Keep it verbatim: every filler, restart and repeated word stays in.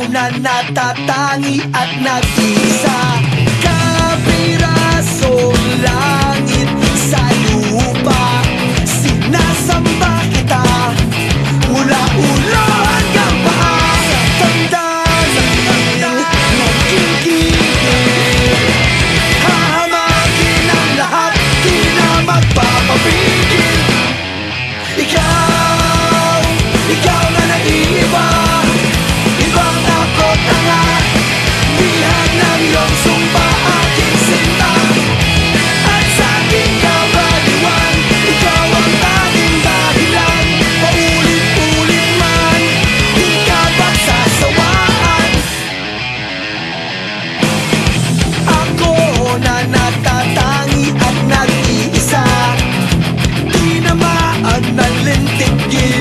na natatangi at nag-iisa. Kapirasong langit sa lupa, sinasamba kita mula ulo hanggang paa. Tandaan naging gigil, hahamakin ang lahat, di na magpapapigil. Ikaw, ikaw na naiiba, ibang ako tanga, bihag ng iyong sumpa aking sinta. At sa aking kabaliwan, ikaw ang tanging dahilan. Paulit-ulit man, di ka pagsasawaan. Ako na natatangi at nag-iisa, di namaan ng lintik.